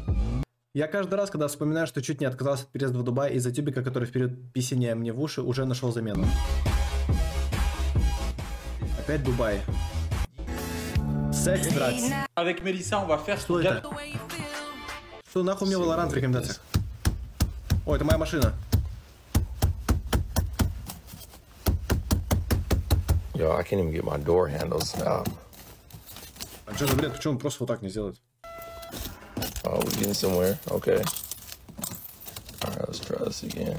Я каждый раз, когда вспоминаю, что чуть не отказался от переезда в Дубай из-за тюбика, который вперед писения мне в уши, уже нашел замену. Опять Дубай. Секс, дракс. Avec Melissa, on va faire Что это? Что нахуй мне Valorant в рекомендациях? О, это моя машина. Yo, I can't even get my door handles out. А что за бред? Почему он просто вот так не сделает? Oh, we're getting somewhere. Okay. Alright, let's try this again.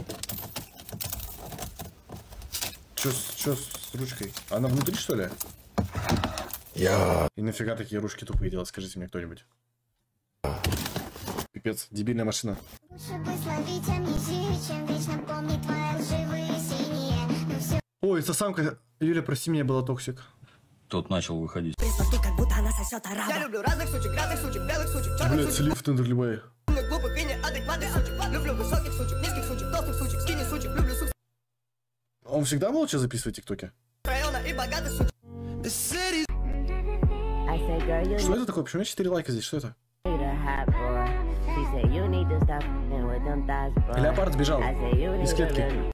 Чё с ручкой? Она внутри, что ли? Я. И нафига такие ручки тупые делать? Скажите мне кто-нибудь. Пипец, дебильная машина. Ой, это самка. Юля, прости меня, была токсик. Тот начал выходить. Я люблю разных сучек, белых сучек, черных Блядь, слив в Тендерлибае. глупых и неадекватных сучек. Люблю высоких сучек, низких сучек, толстых сучек, скини сучек, люблю сук Он всегда молча записывает тиктоки? района и богатых сучек. Что это такое? Почему у меня 4 лайка здесь? Что это? Леопард сбежал из клетки.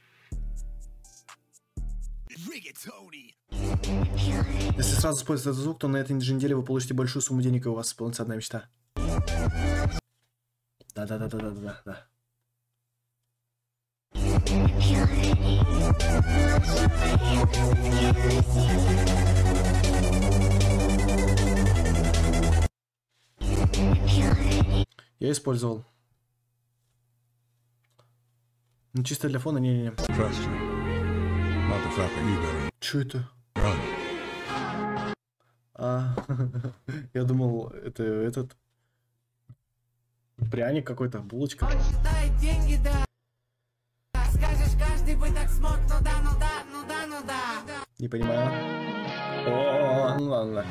Если сразу использовать этот звук, то на этой же неделе вы получите большую сумму денег, и у вас исполнится одна мечта. Да. Я использовал. Ну, чисто для фона, не-не-не. Чё это? Я думал, это этот... Пряник какой-то, булочка. Не понимаю. О, ну ладно.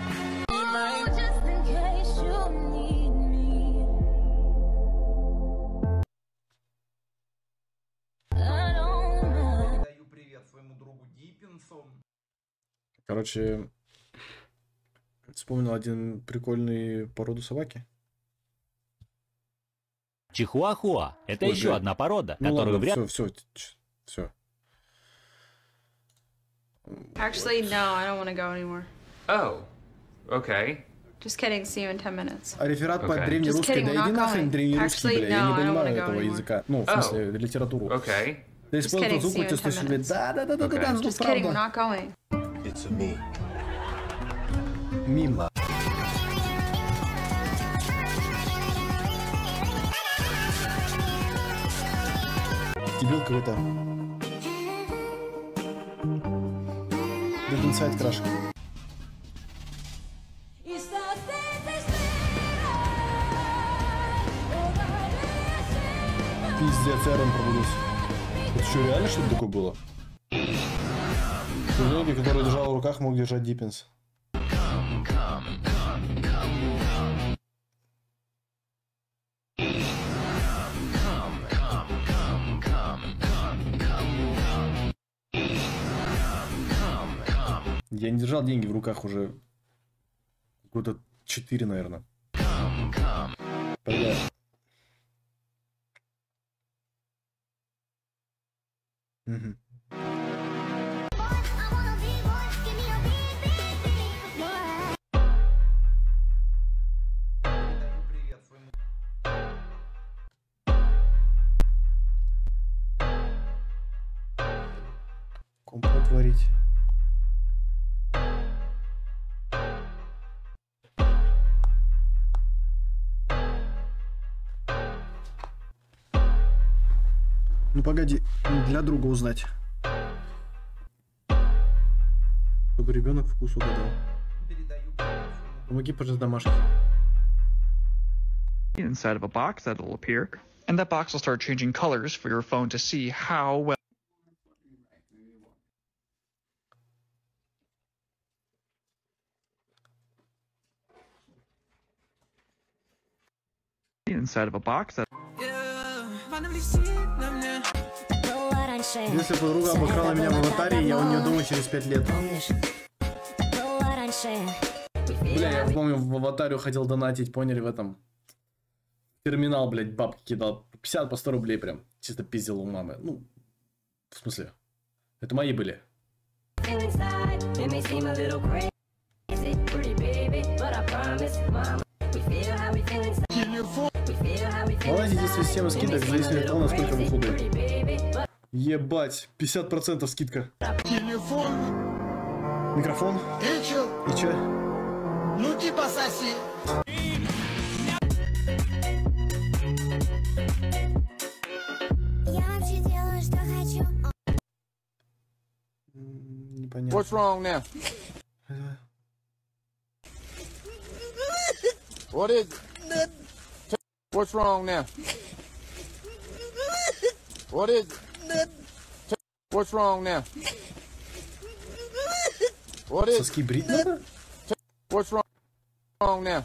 Даю привет своему другу Диппинсу. Короче, вспомнил один прикольный породу собаки. Чихуахуа – это Ой, еще блядь. одна порода, Ну которую ладно, вряд все. Actually, no, I don't want to go anymore. Oh, okay. Just kidding, see you in 10 minutes. А реферат по Okay. древнерусской, Just kidding, да we're иди not нахрен going. древнерусский, Actually, бля, я no, не I don't понимаю wanna go этого anymore. языка. Ну, в смысле, литературу. Okay. Ты использовал kidding, звук, see you тебе in 10 слышишь, блядь, minutes. да, Just kidding, we're правда. not going. It's me. Мимо. Дебил какой-то. Dead Inside крашка. Пиздец, я рано пробудился. Это что, реально что-то такое было? Деньги, которые держал в руках, мог держать Диппинс. Я не держал деньги в руках уже года 4, наверное. Бля. Угу. Даю привет своему Компот варить. Ну погоди, для друга узнать. Чтобы ребенок вкус угадал. передаю привет своему Помоги, пожалуйста, домашки. inside of a box that'll appear, and that box will start changing colors for your phone to see how well inside of a box that Если подруга обыграла меня в аватаре, я у нее думаю через 5 лет. Бля, я помню, в аватаре ходил донатить, поняли, в этом. терминал, блядь, бабки кидал. 50 по 100 рублей прям. Чисто пиздил у мамы. Ну, в смысле? Это мои были. Молодец, здесь система скидок, зависит от того, насколько вы худые. Ебать, 50% скидка. Микрофон. И чё? Ну типа соси. Я вообще делаю, что хочу. Непонятно. What's wrong now? What is it? What's wrong now? What is it? What's wrong now? What is Соски брить надо? What's wrong now?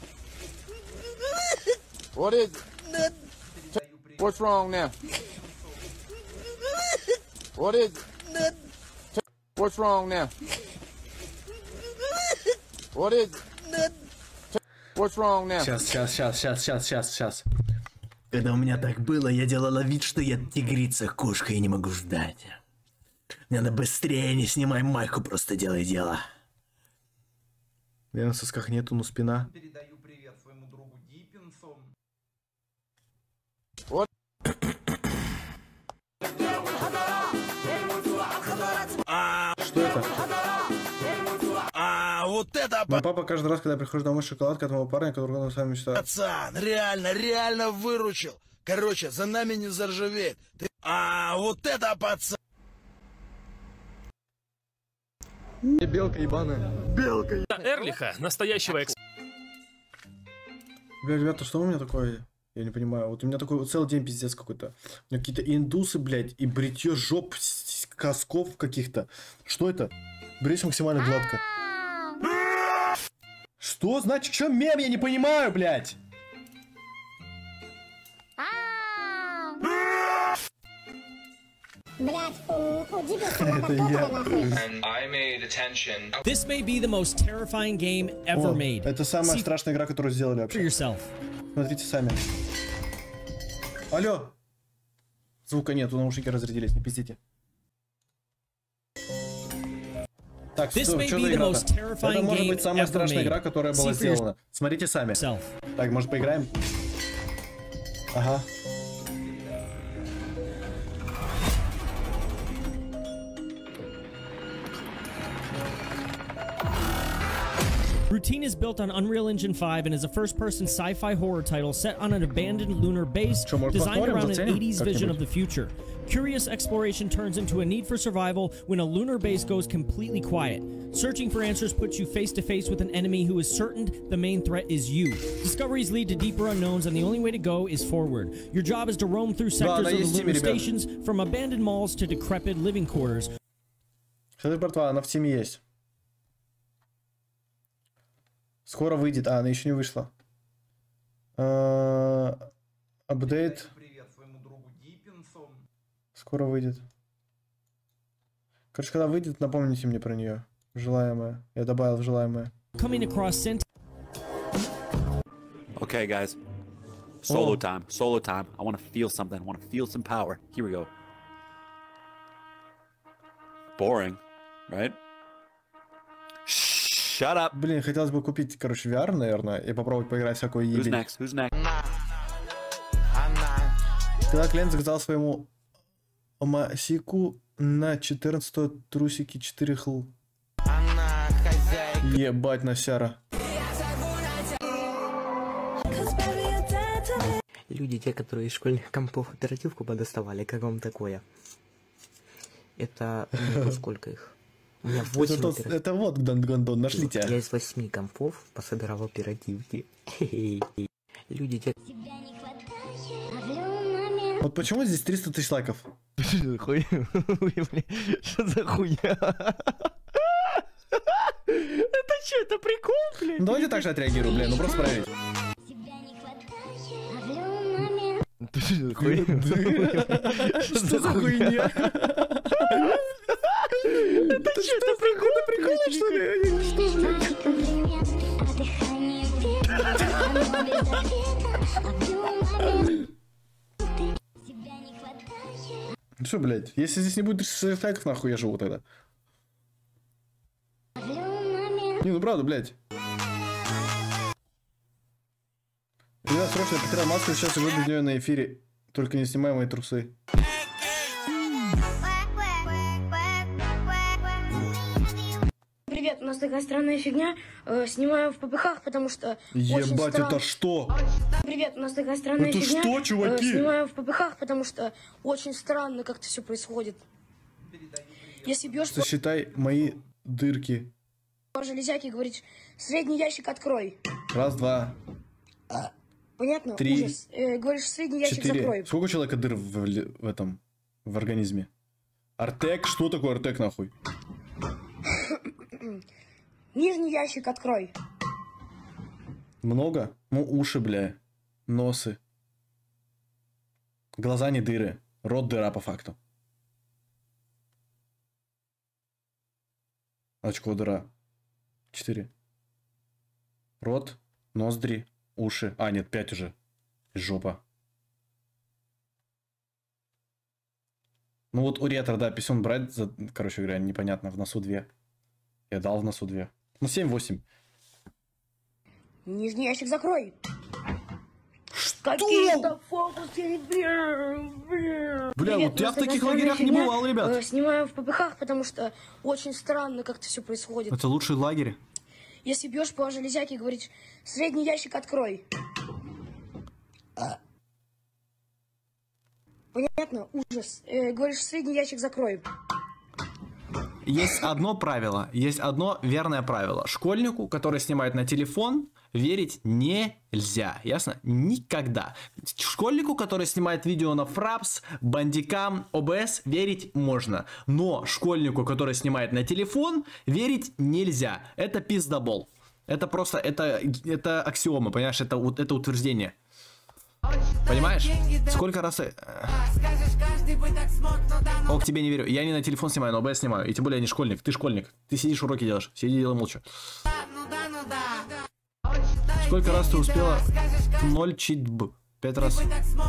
What is it? What's wrong now? What is it? What's wrong now? What is it? What's wrong now? Сейчас. Когда у меня так было, я делала вид, что я тигрица, кошка, и не могу ждать. Мне надо быстрее, не снимай майку, просто делай дело. Я на сосках нету, но спина. Передаю привет своему другу Диппинсу. Что это? Вот это, Мой папа каждый раз, когда я прихожу домой, шоколадка от моего парня, которого он сам мечтает. пацан, реально выручил. Короче, за нами не заржаветь. Вот это, пацан. Белка ебаная. Эрлиха, настоящего Бля, ребята, что у меня такое? Я не понимаю. Вот у меня такой вот целый день пиздец какой-то. У меня какие-то индусы, блядь, и бритье жоп, косков каких-то. Что это? Брись максимально гладко. Что значит? Что мем? Я не понимаю, блядь. Это я. This may be the most terrifying game ever made. Это самая страшная игра, которую сделали вообще. Yourself. Смотрите сами. Алло. Звука нету, наушники разрядились, не пиздите. Так, что за игра-то? Это может быть самая страшная игра, которая была сделана. Смотрите сами. Так, может поиграем? Ага. Routine is built on Unreal Engine 5 and is a first-person sci-fi horror title set on an abandoned lunar base designed around an 80s vision of the future. Curious exploration turns into a need for survival when a lunar base goes completely quiet. Searching for answers puts you face-to-face with an enemy who is certain the main threat is you. Discoveries lead to deeper unknowns, and the only way to go is forward. Your job is to roam through sectors of the lunar stations, from abandoned malls to decrepit living quarters. Что ты, братва, она в Steam есть. Скоро выйдет. А, она еще не вышла. Апдейт. Скоро выйдет. Короче, когда выйдет, напомните мне про нее. Желаемое. Я добавил в желаемое. Okay, guys. Solo time. Solo time. I want to feel something. I want to feel some power. Here we go. Boring, right? Shut up. Блин, хотелось бы купить, короче, VR, наверное, и попробовать поиграть всякую ебень. Who's next? Who's next? Когда клиент заказал своему Масику на 14 трусики 4 хл. Ебать, Насяра. Люди, те, которые из школьных компов оперативку подоставали, как вам такое? Это сколько их? У меня 8 это вот, Гондон, нашли тебя. Я из 8 компов пособирал оперативки. Люди, те... Вот почему здесь 300 тысяч лайков? Что за хуйня? Это что, это прикол, блядь? Ну, давайте так же отреагирую, блин, ну просто проверить. Что за хуйня? Это что, это прикол, что ли? Что, блядь, если здесь не будет лайков, нахуй я живу тогда. Не, ну правда, блядь. Ребят, срочно потерял маску, сейчас сижу без нее на эфире. Только не снимай мои трусы. Привет, у нас такая странная фигня. Снимаю в ППХ, потому что... Ебать, это что? Привет, у нас такая странная это фигня. Это что, чуваки? Снимаю в ППХ, потому что очень странно как-то все происходит. Если бьешь... Сосчитай мои дырки. По железяке говорить, средний ящик открой. Раз, два. Понятно? 3. Ужас. Говоришь, средний ящик 4. закрой. Сколько у человека дыр в этом, в организме? Артек? Что такое Артек, нахуй? Нижний ящик открой. Много? Ну, уши, бля. Носы. Глаза не дыры. Рот дыра, по факту. Очко дыра. 4. Рот, ноздри, уши. А, нет, 5 уже. Жопа. Ну вот уретр, да, писюн брать, короче говоря, непонятно. В носу 2. Я дал в носу 2. Ну, 7-8. Нижний ящик закрой. Какие-то фокусы. Бля, вот я в таких лагерях не бывал, ребят. Снимаю в ППХ, потому что очень странно как-то все происходит. Это лучший лагерь. Если бьешь по железяке, говорить, средний ящик открой. Понятно? Ужас. Говоришь, средний ящик закрой. Есть одно правило, есть одно верное правило. Школьнику, который снимает на телефон, верить нельзя. Ясно? Никогда. Школьнику, который снимает видео на Fraps, Bandicam, OBS, верить можно. Но школьнику, который снимает на телефон, верить нельзя. Это пиздобол. Это просто, это аксиома, понимаешь? Это утверждение. Понимаешь? Сколько раз... О, к тебе не верю. Я не на телефон снимаю, на OBS снимаю. И тем более я не школьник. Ты школьник. Ты сидишь, уроки делаешь. Сиди, делай молча. Сколько раз ты успела 0 чит-б? 5 раз.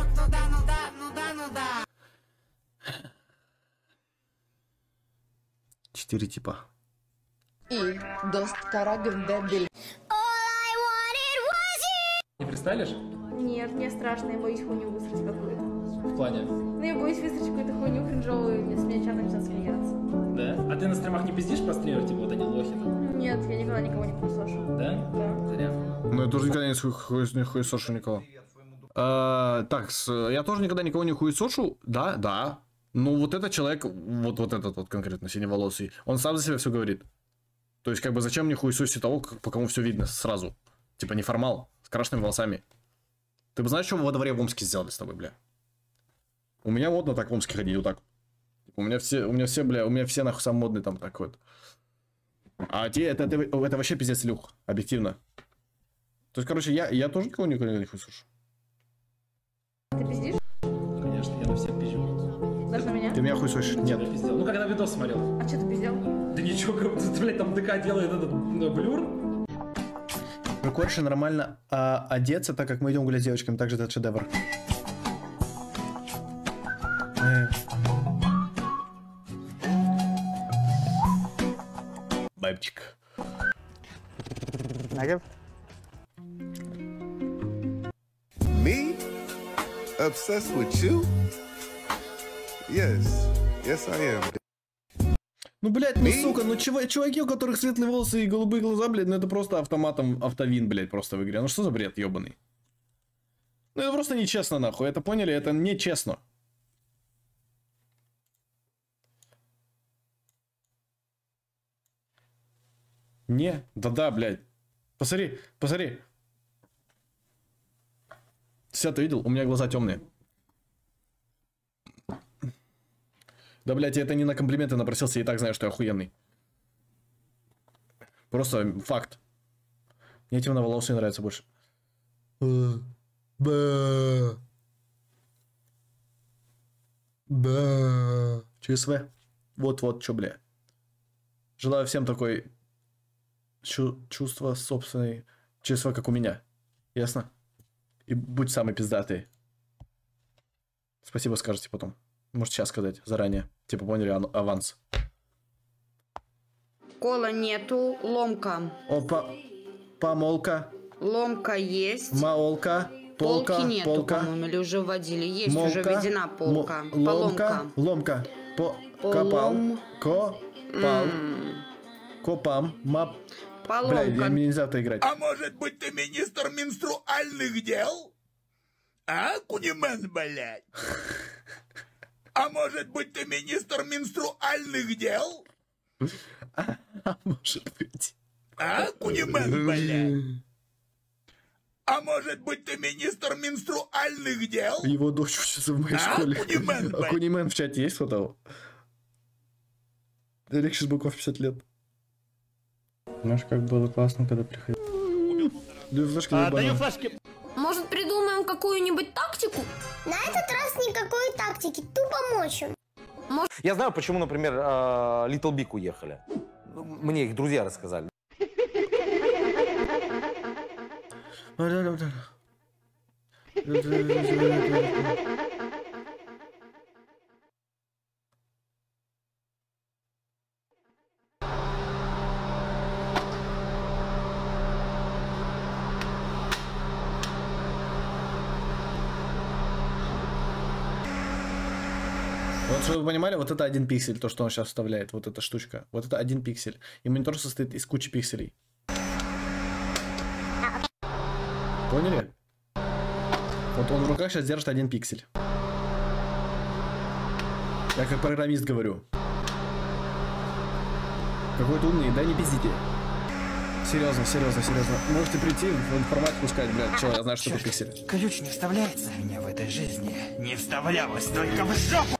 Четыре типа. Не представишь? Нет, мне страшно, я боюсь хуйню высрать какую-то. В плане? Ну, я боюсь высрать какую-то хуйню кринжовую, мне с меня чат начнет смеяться. Да? А ты на стримах не пиздишь про стримеров, типа вот они лохи там? Нет, я никогда никого не хуесошу. Да? Да. Зря. Ну, я тоже никогда не хуесошу никого. Так, я тоже никогда никого не хуесошу. Да, да. Ну, вот этот человек, вот этот вот конкретно, синеволосый, он сам за себя все говорит. То есть, как бы, зачем мне хуесосить того, по кому все видно сразу? Типа, неформал, с крашенными волосами. Ты бы знаешь, что во дворе в Омске сделали с тобой, бля? У меня модно так в Омске ходить, вот так. У меня все нахуй самые модные там так вот. А те, это вообще пиздец, Илюх, объективно. То есть, короче, я тоже никого не хуесошу. Ты пиздишь? Конечно, я на всех пизжу. Даже на меня? Ты меня хуесосишь? Нет. Я пиздел. Ну, когда видос смотрел. А что ты пиздел? Да ничего, блядь, там ДК делает этот блюр. Прикольше нормально одеться, так как мы идем гулять с девочками, также это шедевр. Бабчик. Me? Obsessed with you? Yes. Yes, I am. Ну, блядь, ну, сука, ну, чуваки, у которых светлые волосы и голубые глаза, блядь, ну, это просто автоматом автовин, блядь, просто в игре. Ну, что за бред ебаный? Ну, это просто нечестно, нахуй, это поняли? Это нечестно. Не, да-да, блядь. Посмотри, посмотри. Все, ты видел? У меня глаза темные. Да, блядь, я это не на комплименты напросился, я и так знаю, что я охуенный. Просто факт. Мне темноволосые нравятся больше. ЧСВ. Вот-вот, чё, бля. Желаю всем такой чувство собственной ЧСВ, как у меня. Ясно? И будь самый пиздатый. Спасибо скажете потом. Может, сейчас сказать, заранее. Типа, поняли, аванс. Кола нету, ломка. Опа. Помолка. Ломка есть. Маолка. Полка. Полки нету, Полка. по-моему, или уже вводили. Есть, Молка. уже введена полка. Ломка. Поломка. Ломка. Копал. Копал. Копам. Мап. Поломка. Бля, мне нельзя это играть. А может быть, ты министр менструальных дел? А, Кунимен, блядь? А может быть, ты министр менструальных дел? А может быть. А, Кунимен, блядь? А может быть, ты министр менструальных дел? Его дочь учится в моей школе. Кунимен, А Кунимен в чате есть фото? Олег сейчас Быков 50 лет. Знаешь, как было классно, когда приходил. Даю флешки. Может, придумаем какую-нибудь тактику? На этот раз никакой тактики, тупо мочим. Я знаю, почему, например, Little Big уехали. Мне их друзья рассказали. Вот, чтобы вы понимали, вот это 1 пиксель, то, что он сейчас вставляет, вот эта штучка. Вот это 1 пиксель. И монитор состоит из кучи пикселей. Поняли? Вот он в руках сейчас держит 1 пиксель. Я как программист говорю. Какой-то умный, да не пиздите. Серьезно, серьезно, серьезно. Можете прийти в информатику сказать, блядь, что я знаю, что это пиксель. Ключ не вставляется. Мне в этой жизни не вставлялось только в жопу.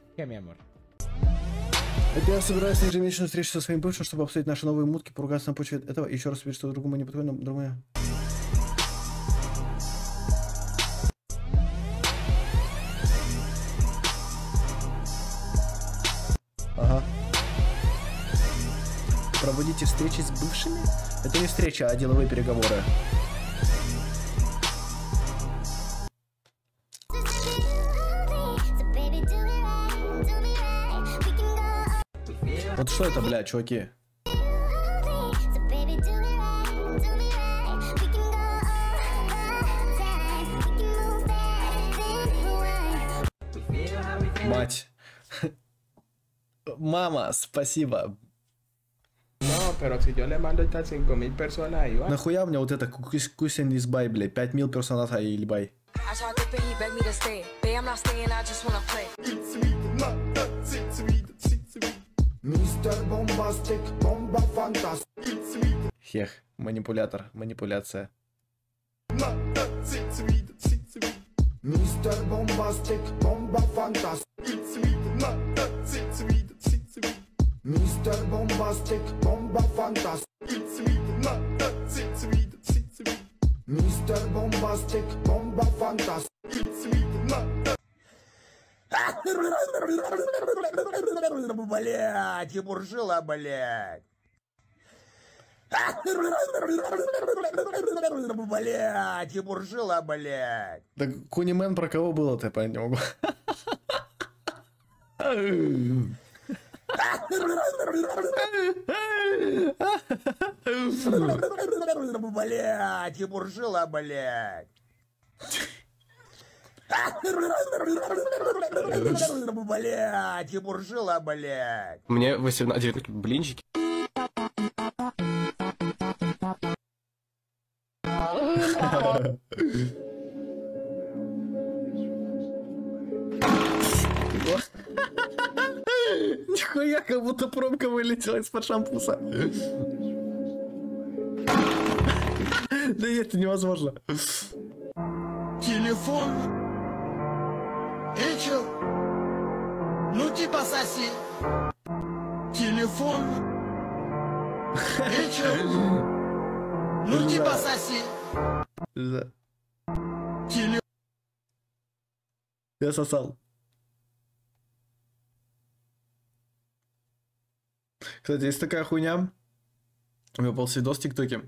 Это я собираюсь на ежемесячную встречу со своим бывшим, чтобы обсудить наши новые мутки, поругаться на почве этого и еще раз увидеть, что другому не подходит, но другое. Ага. Проводите встречи с бывшими? Это не встреча, а деловые переговоры. Вот что это, бля, чуваки? Мать. Мама, спасибо. No, pero si yo le mando estas 5.000 personas ahí, ¿va? Нахуя мне вот это кусен из бай, блядь, 5000 персонажей или бай? Мистер Бомбастик, бомба фантастик. Хех, манипулятор, манипуляция. Мистер Бомбастик, бомба фантастик. Мистер Бомбастик, бомба фантастик. Мистер Бомбастик, бомба фантастик. Блять, и буржила, блять. Блять, и буржила, блять. Так Кунимен про кого было-то, я понять не могу. Блять, и буржила, блять. Блять, и буржила, блять. Мне 18 блинчики. Нихуя, как будто пробка вылетела из-под шампуса. Да нет, это невозможно. Телефон. Эчел. Ну типа соси. Телефон. Эчел. Ну типа соси. Телефон. Я сосал. Кстати, есть такая хуйня. У меня был видос в ТикТоке.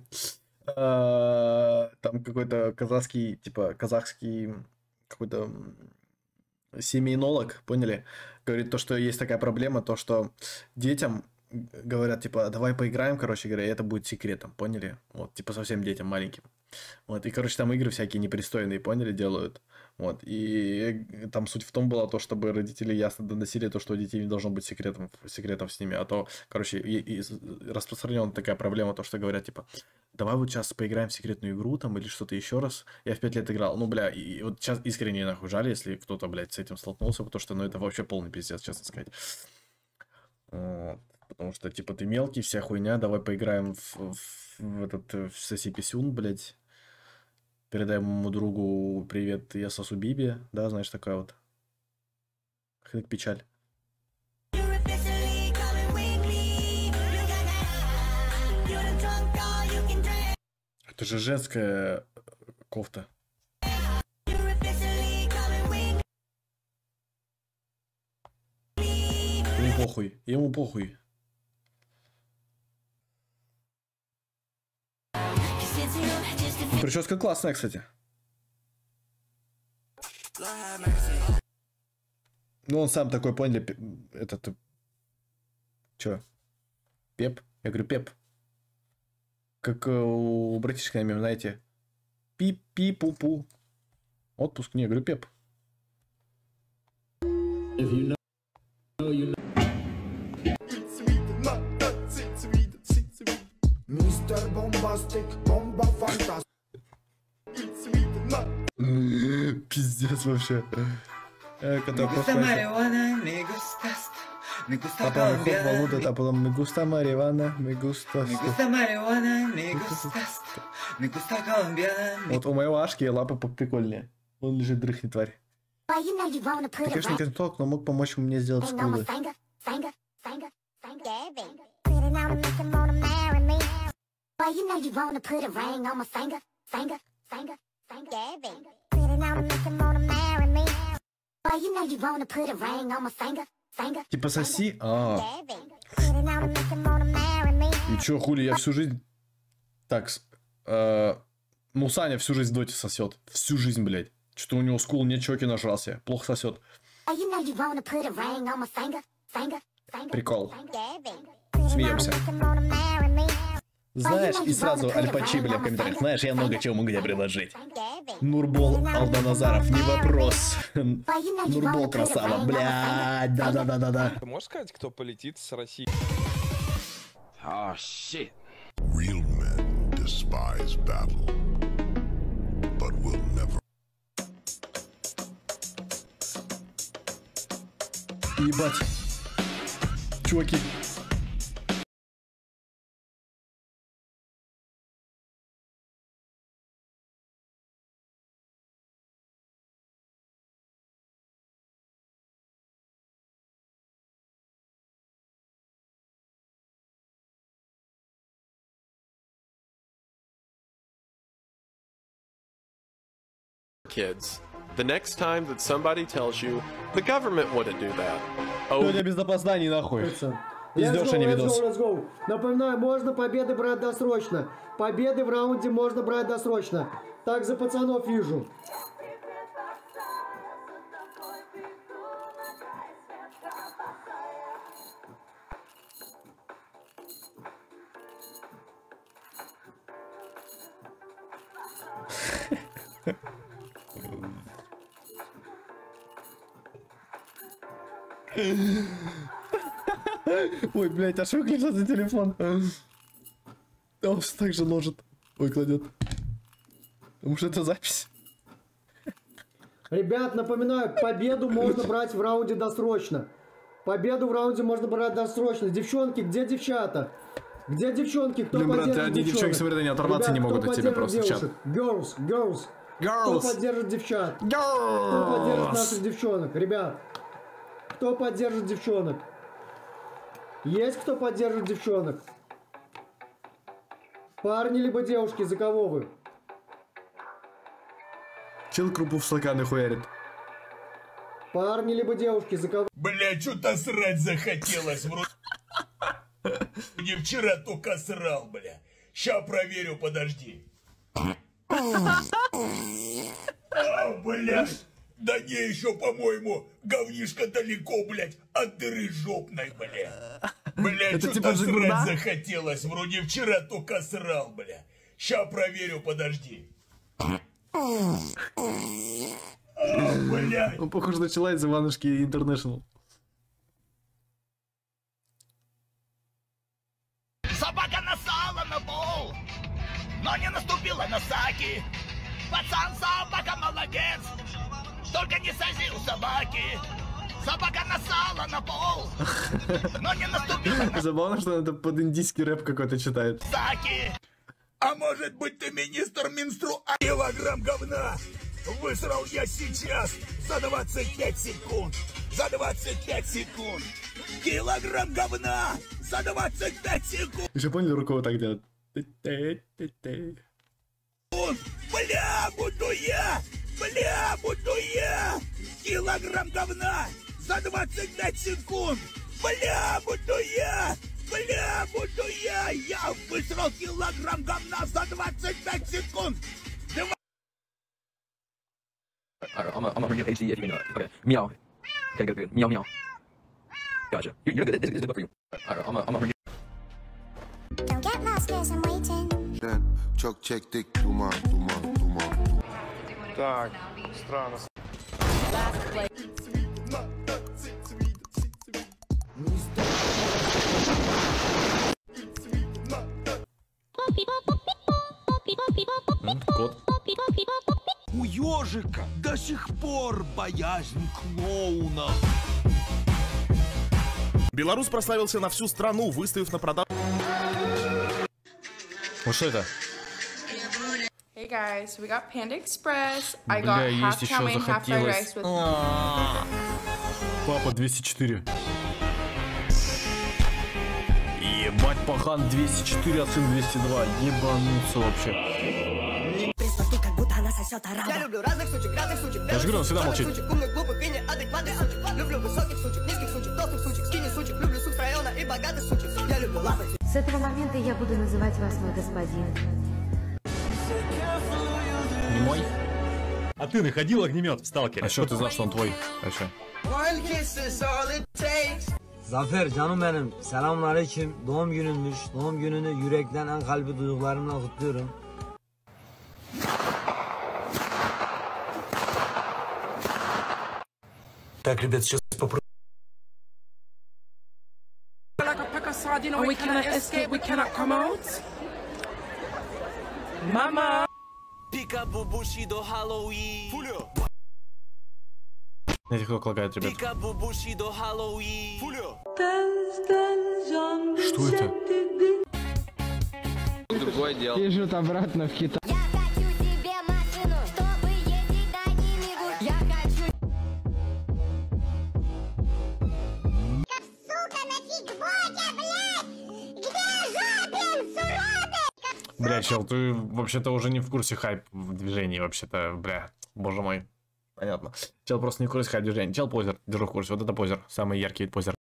Там какой-то казахский, типа казахский какой-то семейнолог, поняли? Говорит то, что есть такая проблема, то, что детям говорят, типа, давай поиграем, короче говоря, и это будет секретом, поняли? Вот, типа, совсем детям маленьким. Вот, и, короче, там игры всякие непристойные, поняли, делают. Вот, и там суть в том была то, чтобы родители ясно доносили то, что у детей не должно быть секретом с ними, а то, короче, и распространена такая проблема, то, что говорят, типа, давай вот сейчас поиграем в секретную игру, там, или что-то еще раз. Я в 5 лет играл, ну, бля, и вот сейчас искренне нахуй жаль, если кто-то, блядь, с этим столкнулся, потому что, ну, это вообще полный пиздец, честно сказать. Вот. Потому что, типа, ты мелкий, вся хуйня, давай поиграем в соси писюн, блядь. Передай моему другу привет, я сосу Биби, да, знаешь, такая вот. Хнык печаль. Это же женская кофта. Ему похуй, ему похуй. Прическа классная, кстати. Ну, он сам такой, поняли, этот... Чё? Пеп? Я говорю, Пеп. Как у братишки на меме, знаете. Пи-пи-пу-пу. Отпуск, не, я говорю, Пеп. Мистер Бомбастик, бомба фантастик. Пиздец вообще. Папа валута, а потом me gusta marihuana, me gusta. Вот у моего Ашки лапа поприкольнее. Он лежит, дрыхнет, тварь. Ты, конечно, не косметолог, но мог помочь мне сделать скулы. Типа соси? И чё, хули, я всю жизнь... Так, ну Саня всю жизнь в доте сосет. Всю жизнь, блядь. Что-то у него скул не чоки нажрался. Плохо сосет. Прикол. Смеемся. Знаешь, и сразу Альпачи, бля, в комментариях. Знаешь, я много чего могу тебе предложить. Нурбол Алданазаров, не вопрос. Нурбол красава, блядь, да-да-да-да-да. Ты можешь сказать, кто полетит с России? Oh, shit. Real men despise battle, but will never. Ебать. Чуваки. Kids, the next time that somebody tells you the government wouldn't do that. Сегодня без опозданий, нахуй. Пиздёж, а не видос. Let's go. Напоминаю, можно победы брать досрочно. Победы в раунде можно брать досрочно. Так за пацанов вижу. Ой, блядь, аж выключился телефон. Он все так же ложит. Ой, кладет. Потому что это запись. Ребят, напоминаю, победу можно брать в раунде досрочно. Победу в раунде можно брать досрочно. Девчонки, где девчата? Где девчонки? Кто поддержит девчонок? Одни девчонки смотрят, они оторваться не могут от тебя просто в чат. Girls, girls. Кто поддержит девчат? Кто поддержит наших девчонок? Ребят, кто поддержит девчонок? Есть кто поддержит девчонок? Парни либо девушки, за кого вы? Чел крупу в стаканы хуярит. Парни либо девушки, за кого? Бля, что-то срать захотелось. Не вчера только срал, бля. Ща проверю, подожди. Бля. Да не, еще, по-моему, говнишко далеко, блядь, от дыры жопной, блядь. Блядь, Это что-то типа срать захотелось. Вроде вчера только срал, блядь. Ща проверю, подожди. Блядь. Он похож на чела из Иванушки Интернешнл. Собака насала на пол, но не наступила на саки. Пацан, собака молодец, только не созил собаки. Собака насала на пол, но не наступила. Забавно, что он это под индийский рэп какой-то читает. Саки. А может быть ты министр менструации? Килограмм говна высрал я сейчас за 25 секунд. За 25 секунд. Килограмм говна за 25 секунд. Еще поняли, руку вот так делать. Бля, буду я! Бля, буду я! Килограмм говна за 25 секунд! Бля, буду я! Бля, буду я! Я высрал килограмм говна за 25 секунд! I'm gonna bring you HD if you know it. Okay. Meow. Okay, good, good. Meow, meow. Gotcha. You're good. This is good for you. Alright, I'm gonna bring you. Don't get lost, cause I'm waiting. Çok çektik duman duman duman. Так, странно. Кот. У ежика до сих пор боязнь клоунов. Белорус прославился на всю страну, выставив на продажу... Вот что это? Hey guys, we got Panda Express. I got half chow mein, half fried rice with... Папа 204. Ебать, пахан 204, а сын 202. Ебануться вообще. Я люблю разных сучек, Я же говорю, он всегда молчит. умных, глупых и неадекватных сучек. Люблю высоких сучек, низких сучек, толстых сучек, скини сучек. Люблю сук с района и богатых сучек. Я люблю лапать. С этого момента я буду называть вас мой господин. Не мой? А ты находил огнемет в Сталкере? А что ты знал, что он твой? А что? Zafer canım benim. Selamünaleyküm. Doğum gününmüş. Doğum gününü yürekten en kalbi duygularımla kutluyorum. Так, ребят, сейчас попробуем. And we cannot escape, we cannot come out. Mama! Пика-бубуши до Хэллоуин. Фулё! Знаете, кто лагает, ребят? Пика-бубуши до Хэллоуин. Фулё! Что это? Другое дело. Бежит обратно в Китай. Бля, чел, ты вообще-то уже не в курсе хайп в движении, вообще-то, бля, боже мой. Понятно. Чел просто не в курсе хайп движения. Чел позер, держу в курсе. Вот это позер, самый яркий позер.